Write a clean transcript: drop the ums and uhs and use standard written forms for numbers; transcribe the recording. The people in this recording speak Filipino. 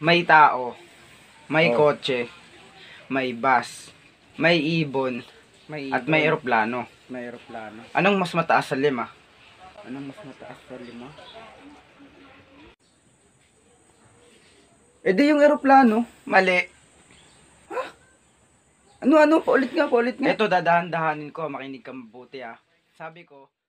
may tao, may Oh. kotse, may bus, may ibon, at may eroplano. May eroplano. Anong mas mataas sa lima? Anong mas mataas sa lima? Eh di yung eroplano. Mali. Ano? Paulit nga. Ito, dadahan-dahanin ko. Makinig ka mabuti ah. Sabi ko,